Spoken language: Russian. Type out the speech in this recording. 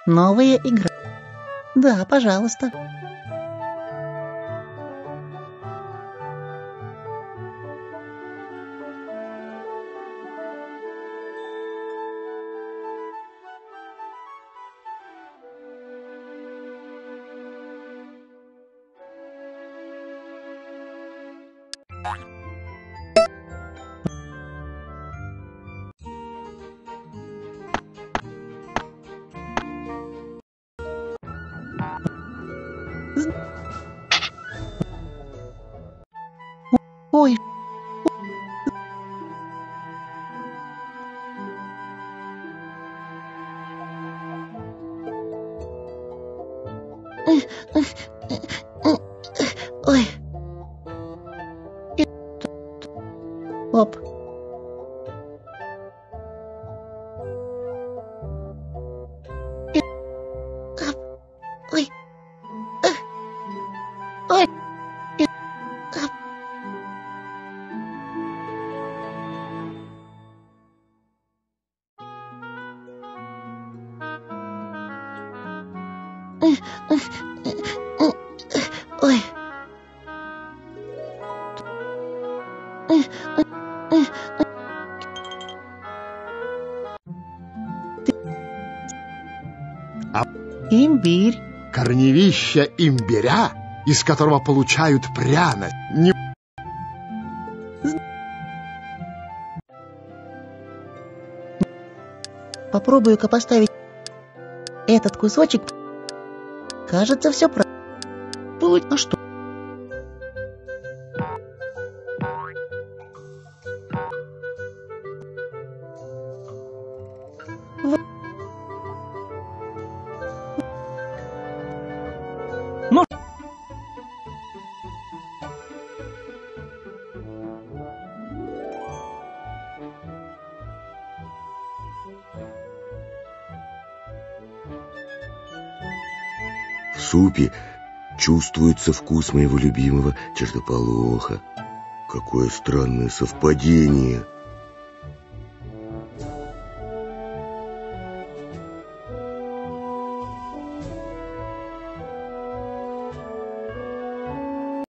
Новая игра. Да, пожалуйста. Ой. Ой. Оп. Ой. Ой. Ой. Имбирь. Корневища имбиря, из которого получают пряность. Попробую-ка поставить этот кусочек. Кажется, все правильно. А что? Ну. В супе чувствуется вкус моего любимого чертополоха. Какое странное совпадение.